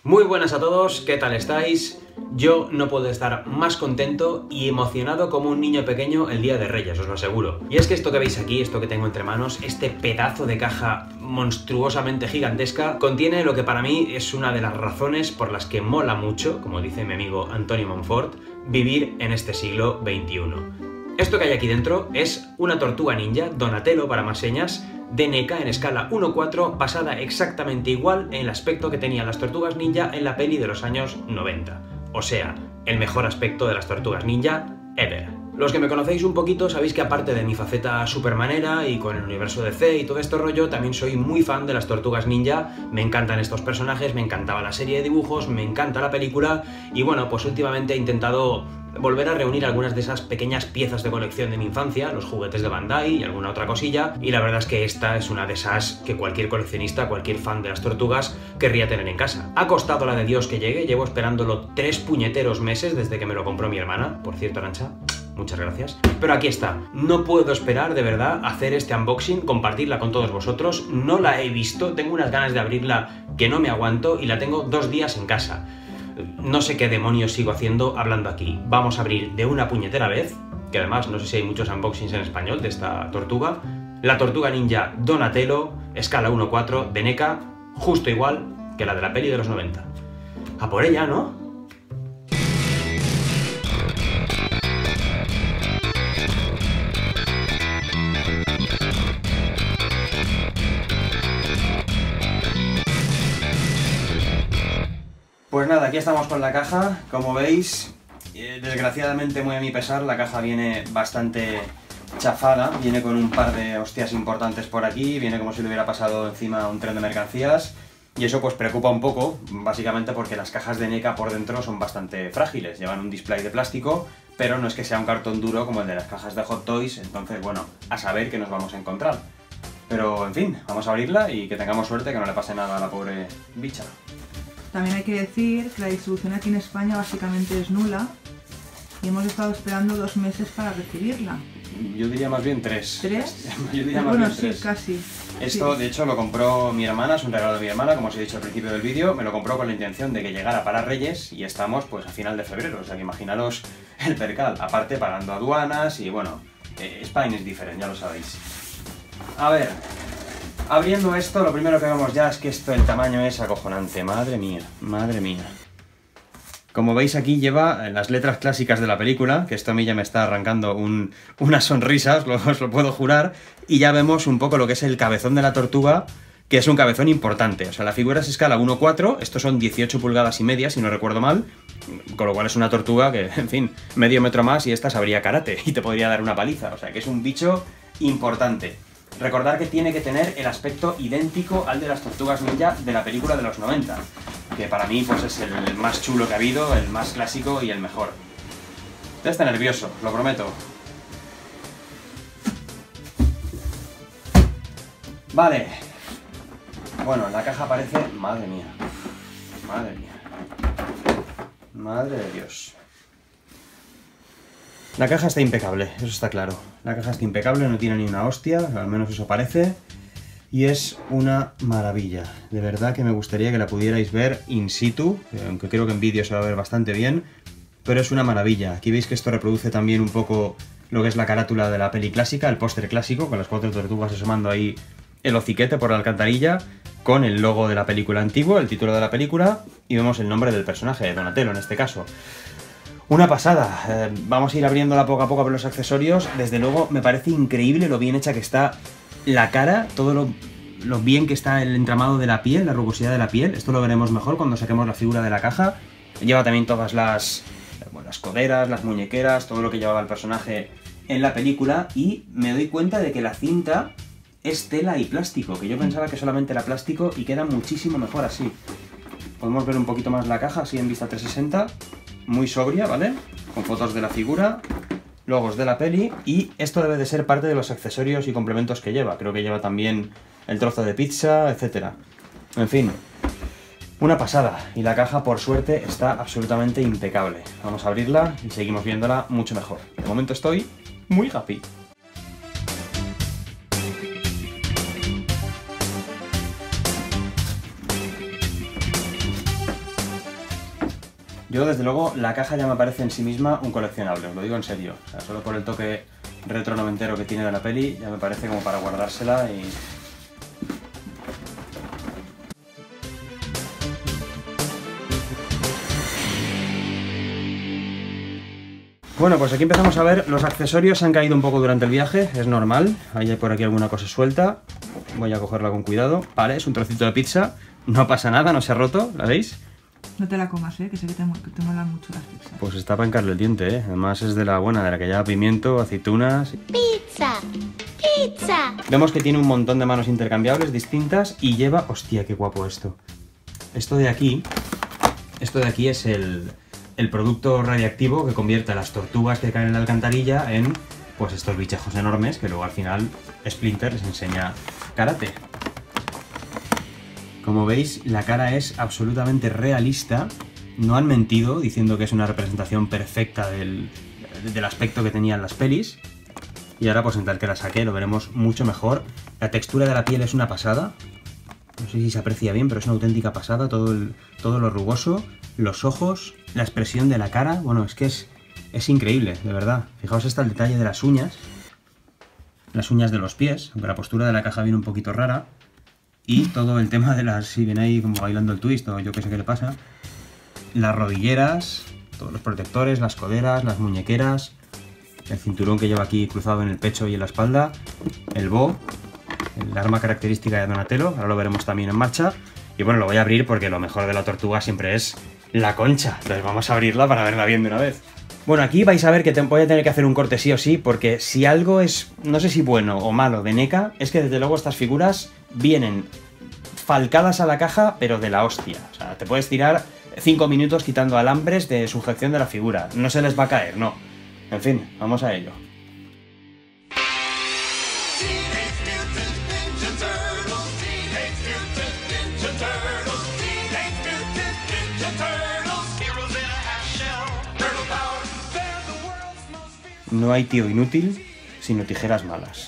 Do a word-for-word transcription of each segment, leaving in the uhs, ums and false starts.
Muy buenas a todos, ¿qué tal estáis? Yo no puedo estar más contento y emocionado como un niño pequeño el día de Reyes, os lo aseguro. Y es que esto que veis aquí, esto que tengo entre manos, este pedazo de caja monstruosamente gigantesca, contiene lo que para mí es una de las razones por las que mola mucho, como dice mi amigo Antonio Monfort, vivir en este siglo veintiuno. Esto que hay aquí dentro es una tortuga ninja, Donatello para más señas, de N E C A en escala uno cuatro, basada exactamente igual en el aspecto que tenían las tortugas ninja en la peli de los años noventa. O sea, el mejor aspecto de las tortugas ninja ever. Los que me conocéis un poquito sabéis que aparte de mi faceta supermanera y con el universo D C y todo este rollo, también soy muy fan de las tortugas ninja, me encantan estos personajes, me encantaba la serie de dibujos, me encanta la película y bueno, pues últimamente he intentado volver a reunir algunas de esas pequeñas piezas de colección de mi infancia, los juguetes de Bandai y alguna otra cosilla, y la verdad es que esta es una de esas que cualquier coleccionista, cualquier fan de las tortugas querría tener en casa. Ha costado la de Dios que llegue, llevo esperándolo tres puñeteros meses desde que me lo compró mi hermana, por cierto, Arantxa, muchas gracias. Pero aquí está, no puedo esperar de verdad hacer este unboxing, compartirla con todos vosotros, no la he visto, tengo unas ganas de abrirla que no me aguanto y la tengo dos días en casa. No sé qué demonios sigo haciendo hablando aquí. Vamos a abrir de una puñetera vez, que además no sé si hay muchos unboxings en español de esta tortuga, la tortuga ninja Donatello, escala uno cuatro, de N E C A, justo igual que la de la peli de los noventa. A por ella, ¿no? Pues nada, aquí estamos con la caja, como veis, eh, desgraciadamente muy a mi pesar, la caja viene bastante chafada, viene con un par de hostias importantes por aquí, viene como si le hubiera pasado encima un tren de mercancías, y eso pues preocupa un poco, básicamente porque las cajas de N E C A por dentro son bastante frágiles, llevan un display de plástico, pero no es que sea un cartón duro como el de las cajas de Hot Toys, entonces bueno, a saber qué nos vamos a encontrar. Pero en fin, vamos a abrirla y que tengamos suerte, que no le pase nada a la pobre bicha. También hay que decir que la distribución aquí en España básicamente es nula y hemos estado esperando dos meses para recibirla. Yo diría más bien tres. ¿Tres? Yo diría más bueno, bien sí, tres. casi. Esto, sí. de hecho, lo compró mi hermana, es un regalo de mi hermana, como os he dicho al principio del vídeo, me lo compró con la intención de que llegara para Reyes y estamos pues a final de febrero, o sea que imaginaros el percal, aparte pagando aduanas y bueno, eh, Spain es diferente, ya lo sabéis. A ver... Abriendo esto, lo primero que vemos ya es que esto, el tamaño es acojonante. Madre mía, madre mía. Como veis aquí lleva las letras clásicas de la película, que esto a mí ya me está arrancando un, una sonrisa, os lo, os lo puedo jurar, y ya vemos un poco lo que es el cabezón de la tortuga, que es un cabezón importante. O sea, la figura es escala uno cuatro, estos son dieciocho pulgadas y media, si no recuerdo mal, con lo cual es una tortuga que, en fin, medio metro más y esta sabría karate y te podría dar una paliza. O sea, que es un bicho importante. Recordar que tiene que tener el aspecto idéntico al de las tortugas ninja de la película de los noventa, que para mí pues es el más chulo que ha habido, el más clásico y el mejor. Ya está nervioso, lo prometo. Vale. Bueno, en la caja aparece... Madre mía. Madre mía. Madre de Dios. La caja está impecable, eso está claro. La caja está impecable, no tiene ni una hostia, al menos eso parece. Y es una maravilla. De verdad que me gustaría que la pudierais ver in situ, aunque creo que en vídeo se va a ver bastante bien. Pero es una maravilla. Aquí veis que esto reproduce también un poco lo que es la carátula de la peli clásica, el póster clásico, con las cuatro tortugas asomando ahí el hociquete por la alcantarilla, con el logo de la película antigua, el título de la película, y vemos el nombre del personaje, Donatello en este caso. Una pasada, eh, vamos a ir abriéndola poco a poco por los accesorios. Desde luego me parece increíble lo bien hecha que está la cara, todo lo, lo bien que está el entramado de la piel, la rugosidad de la piel. Esto lo veremos mejor cuando saquemos la figura de la caja. Lleva también todas las, bueno, las coderas, las muñequeras, todo lo que llevaba el personaje en la película. Y me doy cuenta de que la cinta es tela y plástico, que yo pensaba que solamente era plástico y queda muchísimo mejor así. Podemos ver un poquito más la caja así en vista trescientos sesenta. Muy sobria, ¿vale? Con fotos de la figura, logos de la peli, y esto debe de ser parte de los accesorios y complementos que lleva. Creo que lleva también el trozo de pizza, etcétera. En fin, una pasada. Y la caja, por suerte, está absolutamente impecable. Vamos a abrirla y seguimos viéndola mucho mejor. De momento estoy muy happy. Yo, desde luego, la caja ya me parece en sí misma un coleccionable, os lo digo en serio. O sea, solo por el toque retro noventero que tiene de la peli, ya me parece como para guardársela y... Bueno, pues aquí empezamos a ver, los accesorios han caído un poco durante el viaje, es normal, hay por aquí alguna cosa suelta, voy a cogerla con cuidado, vale, es un trocito de pizza, no pasa nada, no se ha roto, ¿la veis? No te la comas, ¿eh? Que sé que te, que te molan mucho las pizzas. Pues está para hincarle el diente, ¿eh? Además es de la buena, de la que lleva pimiento, aceitunas... ¡Pizza! ¡Pizza! Vemos que tiene un montón de manos intercambiables distintas y lleva... ¡Hostia, qué guapo esto! Esto de aquí... Esto de aquí es el, el producto radiactivo que convierte a las tortugas que caen en la alcantarilla en... Pues estos bichejos enormes que luego al final Splinter les enseña karate. Como veis, la cara es absolutamente realista, no han mentido diciendo que es una representación perfecta del, del aspecto que tenían las pelis. Y ahora pues en tal que la saqué lo veremos mucho mejor. La textura de la piel es una pasada, no sé si se aprecia bien, pero es una auténtica pasada, todo, el, todo lo rugoso, los ojos, la expresión de la cara, bueno, es que es, es increíble, de verdad. Fijaos hasta el detalle de las uñas, las uñas de los pies, aunque la postura de la caja viene un poquito rara. Y todo el tema de las... si viene ahí como bailando el twist o yo qué sé qué le pasa. Las rodilleras, todos los protectores, las coderas, las muñequeras, el cinturón que lleva aquí cruzado en el pecho y en la espalda, el bo, el arma característica de Donatello, ahora lo veremos también en marcha. Y bueno, lo voy a abrir porque lo mejor de la tortuga siempre es la concha. Entonces vamos a abrirla para verla bien de una vez. Bueno, aquí vais a ver que te voy a tener que hacer un corte sí o sí, porque si algo es, no sé si bueno o malo de NECA, es que desde luego estas figuras vienen falcadas a la caja, pero de la hostia. O sea, te puedes tirar cinco minutos quitando alambres de sujeción de la figura. No se les va a caer, no. En fin, vamos a ello. No hay tío inútil, sino tijeras malas.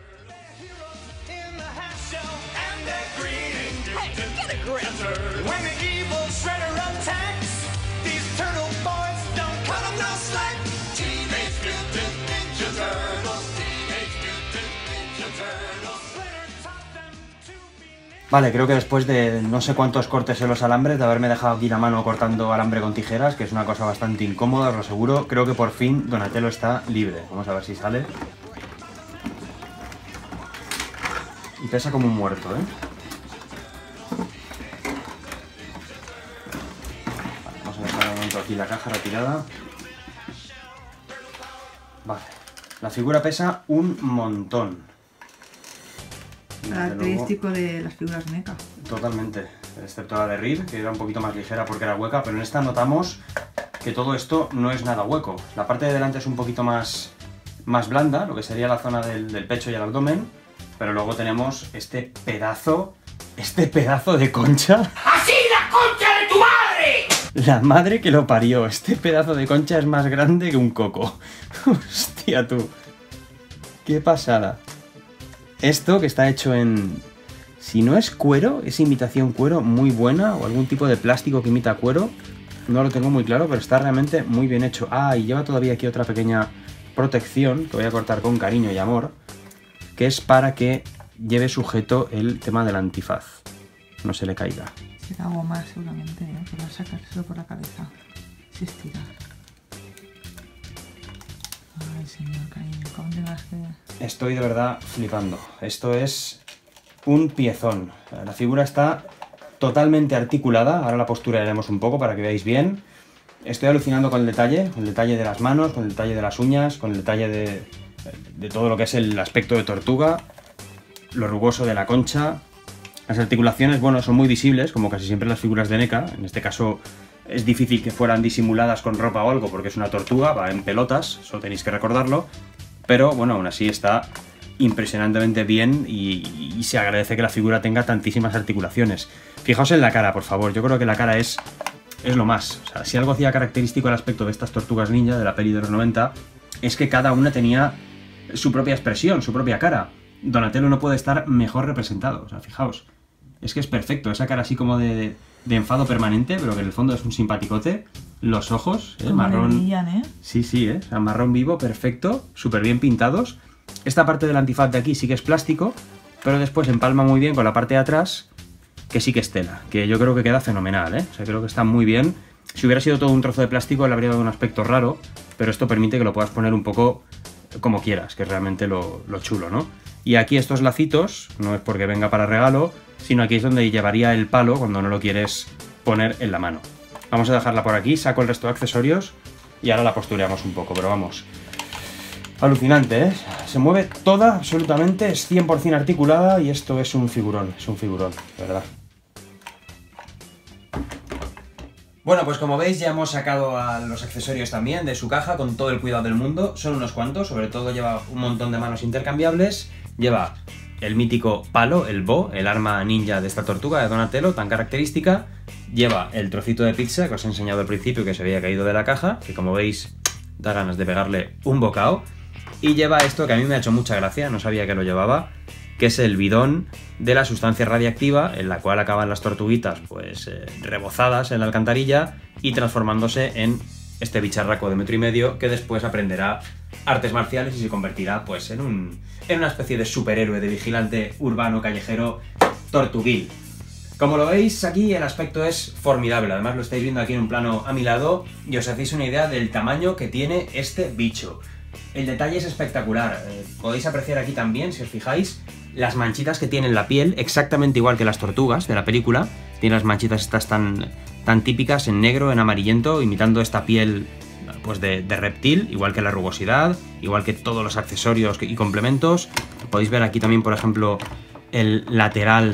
Vale, creo que después de no sé cuántos cortes en los alambres, de haberme dejado aquí la mano cortando alambre con tijeras, que es una cosa bastante incómoda, os lo aseguro, creo que por fin Donatello está libre. Vamos a ver si sale. Y pesa como un muerto, ¿eh? Vale, vamos a dejar un momento aquí la caja retirada. Vale, la figura pesa un montón. Característico de las figuras NECA. Totalmente, excepto la de Reed, que era un poquito más ligera porque era hueca, pero en esta notamos que todo esto no es nada hueco. La parte de delante es un poquito más, más blanda, lo que sería la zona del, del pecho y el abdomen, pero luego tenemos este pedazo, este pedazo de concha. ¡Así la concha de tu madre! La madre que lo parió, este pedazo de concha es más grande que un coco. Hostia tú, qué pasada. Esto que está hecho en... si no es cuero, es imitación cuero muy buena o algún tipo de plástico que imita cuero. No lo tengo muy claro, pero está realmente muy bien hecho. Ah, y lleva todavía aquí otra pequeña protección que voy a cortar con cariño y amor, que es para que lleve sujeto el tema del antifaz. No se le caiga. Será goma seguramente, ¿eh? Que va a sacárselo por la cabeza. Se estira. Ay, señor, cariño, ¿cómo tengas que...? Estoy de verdad flipando. Esto es un piezón. La figura está totalmente articulada. Ahora la postura haremos un poco para que veáis bien. Estoy alucinando con el detalle, con el detalle de las manos, con el detalle de las uñas, con el detalle de, de todo lo que es el aspecto de tortuga, lo rugoso de la concha. Las articulaciones, bueno, son muy visibles, como casi siempre las figuras de NECA. En este caso es difícil que fueran disimuladas con ropa o algo, porque es una tortuga, va en pelotas, eso tenéis que recordarlo. Pero bueno, aún así está impresionantemente bien y, y se agradece que la figura tenga tantísimas articulaciones. Fijaos en la cara, por favor. Yo creo que la cara es, es lo más. O sea, si algo hacía característico el aspecto de estas tortugas ninja de la peli de los noventa, es que cada una tenía su propia expresión, su propia cara. Donatello no puede estar mejor representado. O sea, fijaos. Es que es perfecto. Esa cara así como de, de enfado permanente, pero que en el fondo es un simpaticote. los ojos, ¿eh? Como Marrón. le brillan, ¿eh? Sí, sí, ¿eh? O sea, marrón vivo, perfecto, súper bien pintados. Esta parte del antifaz de aquí sí que es plástico, pero después empalma muy bien con la parte de atrás, que sí que es tela, que yo creo que queda fenomenal, ¿eh? O sea, creo que está muy bien. Si hubiera sido todo un trozo de plástico le habría dado un aspecto raro, pero esto permite que lo puedas poner un poco como quieras, que es realmente lo, lo chulo, ¿no? Y aquí estos lacitos, no es porque venga para regalo, sino aquí es donde llevaría el palo cuando no lo quieres poner en la mano. Vamos a dejarla por aquí, saco el resto de accesorios y ahora la postureamos un poco, pero vamos. Alucinante, ¿eh? Se mueve toda, absolutamente, es cien por cien articulada y esto es un figurón, es un figurón, de verdad. Bueno, pues como veis ya hemos sacado a los accesorios también de su caja con todo el cuidado del mundo. Son unos cuantos, sobre todo lleva un montón de manos intercambiables. Lleva el mítico palo, el bo, el arma ninja de esta tortuga de Donatello, tan característica. Lleva el trocito de pizza que os he enseñado al principio que se había caído de la caja, que como veis da ganas de pegarle un bocado. Y lleva esto que a mí me ha hecho mucha gracia, no sabía que lo llevaba, que es el bidón de la sustancia radiactiva en la cual acaban las tortuguitas pues eh, rebozadas en la alcantarilla y transformándose en este bicharraco de metro y medio que después aprenderá artes marciales y se convertirá pues en, un, en una especie de superhéroe, de vigilante urbano callejero tortuguil. Como lo veis aquí el aspecto es formidable, además lo estáis viendo aquí en un plano a mi lado y os hacéis una idea del tamaño que tiene este bicho. El detalle es espectacular, eh, podéis apreciar aquí también, si os fijáis, las manchitas que tiene en la piel, exactamente igual que las tortugas de la película. Tiene las manchitas estas tan, tan típicas en negro, en amarillento, imitando esta piel pues de, de reptil, igual que la rugosidad, igual que todos los accesorios y complementos. Podéis ver aquí también, por ejemplo, el lateral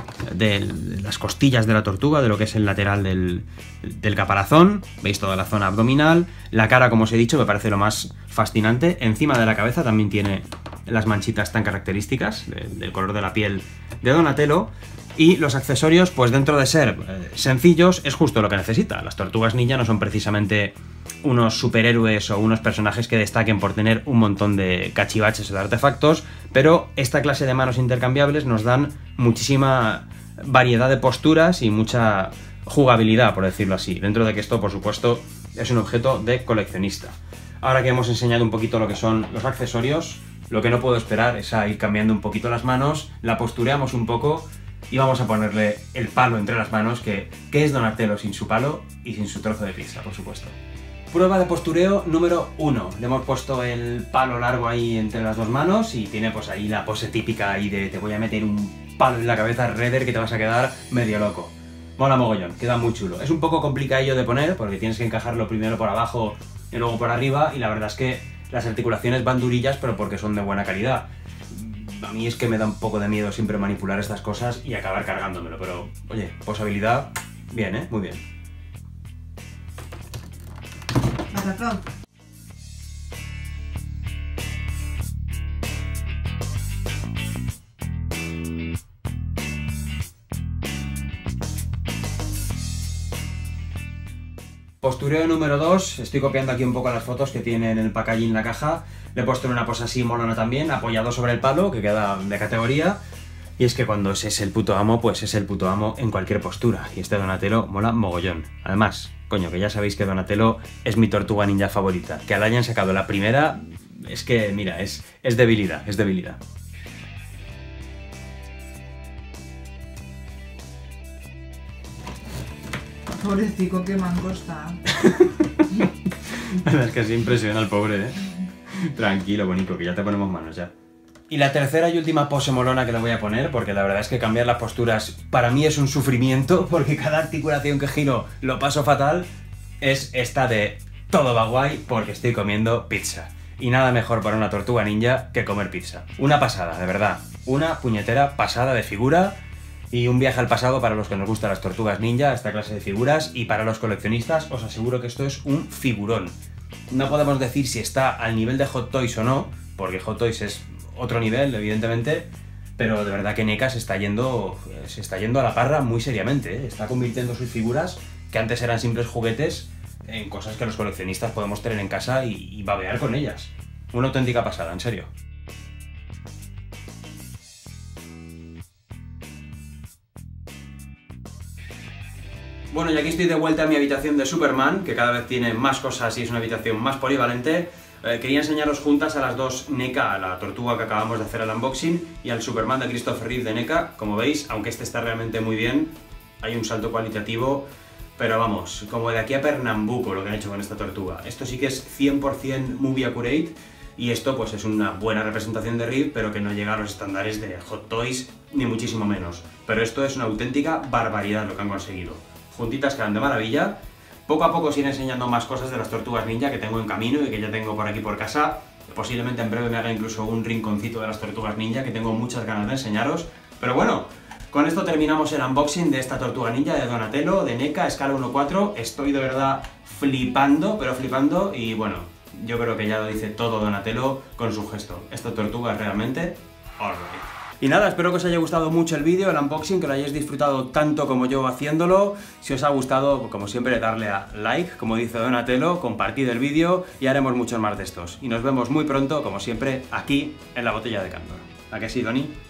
de las costillas de la tortuga, de lo que es el lateral del, del caparazón. Veis toda la zona abdominal. La cara, como os he dicho, me parece lo más fascinante. Encima de la cabeza también tiene las manchitas tan características de, del color de la piel de Donatello. Y los accesorios, pues dentro de ser eh, sencillos, es justo lo que necesita. Las tortugas ninja no son precisamente unos superhéroes o unos personajes que destaquen por tener un montón de cachivaches o de artefactos, pero esta clase de manos intercambiables nos dan muchísima variedad de posturas y mucha jugabilidad, por decirlo así, dentro de que esto, por supuesto, es un objeto de coleccionista. Ahora que hemos enseñado un poquito lo que son los accesorios, lo que no puedo esperar es a ir cambiando un poquito las manos, la postureamos un poco y vamos a ponerle el palo entre las manos, que, que es Donatello sin su palo y sin su trozo de pizza, por supuesto. Prueba de postureo número uno. Le hemos puesto el palo largo ahí entre las dos manos y tiene pues ahí la pose típica ahí de te voy a meter un palo en la cabeza, Redder, que te vas a quedar medio loco. Mola mogollón, queda muy chulo. Es un poco complicadillo de poner porque tienes que encajarlo primero por abajo y luego por arriba, y la verdad es que las articulaciones van durillas, pero porque son de buena calidad. A mí es que me da un poco de miedo siempre manipular estas cosas y acabar cargándomelo, pero oye, posabilidad, bien, ¿eh? Muy bien. Atacado. Postureo número dos, estoy copiando aquí un poco las fotos que tiene en el packaging la caja. Le he puesto en una pose así molona también, apoyado sobre el palo, que queda de categoría. Y es que cuando ese es el puto amo, pues es el puto amo en cualquier postura. Y este Donatello mola mogollón. Además, coño, que ya sabéis que Donatello es mi tortuga ninja favorita. Que al hayan sacado la primera, es que, mira, es, es debilidad, es debilidad. Pobrecito, qué manco está. La verdad es que así impresiona al pobre, ¿eh? Tranquilo, bonito, que ya te ponemos manos ya. Y la tercera y última pose molona que le voy a poner, porque la verdad es que cambiar las posturas para mí es un sufrimiento, porque cada articulación que giro lo paso fatal, es esta de todo va guay porque estoy comiendo pizza. Y nada mejor para una tortuga ninja que comer pizza. Una pasada, de verdad. Una puñetera pasada de figura y un viaje al pasado para los que nos gustan las tortugas ninja, esta clase de figuras, y para los coleccionistas os aseguro que esto es un figurón. No podemos decir si está al nivel de Hot Toys o no, porque Hot Toys es otro nivel, evidentemente, pero de verdad que N E C A se está yendo, se está yendo a la parra muy seriamente, ¿eh? Está convirtiendo sus figuras, que antes eran simples juguetes, en cosas que los coleccionistas podemos tener en casa y, y babear con ellas. Una auténtica pasada, en serio. Bueno, y aquí estoy de vuelta en mi habitación de Superman, que cada vez tiene más cosas y es una habitación más polivalente. Eh, quería enseñaros juntas a las dos NECA, a la tortuga que acabamos de hacer el unboxing, y al Superman de Christopher Reeve de NECA. Como veis, aunque este está realmente muy bien, hay un salto cualitativo, pero vamos, como de aquí a Pernambuco lo que han hecho con esta tortuga. Esto sí que es cien por cien movie accurate, y esto pues es una buena representación de Reeve, pero que no llega a los estándares de Hot Toys, ni muchísimo menos. Pero esto es una auténtica barbaridad lo que han conseguido. Juntitas quedan de maravilla. Poco a poco os iré enseñando más cosas de las tortugas ninja que tengo en camino y que ya tengo por aquí por casa. Posiblemente en breve me haga incluso un rinconcito de las tortugas ninja que tengo muchas ganas de enseñaros. Pero bueno, con esto terminamos el unboxing de esta tortuga ninja de Donatello, de NECA, escala uno cuatro. Estoy de verdad flipando, pero flipando, y bueno, yo creo que ya lo dice todo Donatello con su gesto. Esta tortuga es realmente alright. Y nada, espero que os haya gustado mucho el vídeo, el unboxing, que lo hayáis disfrutado tanto como yo haciéndolo. Si os ha gustado, como siempre, darle a like, como dice Donatello, compartid el vídeo y haremos muchos más de estos. Y nos vemos muy pronto, como siempre, aquí en La Botella de Candor. ¿A que sí, Doni?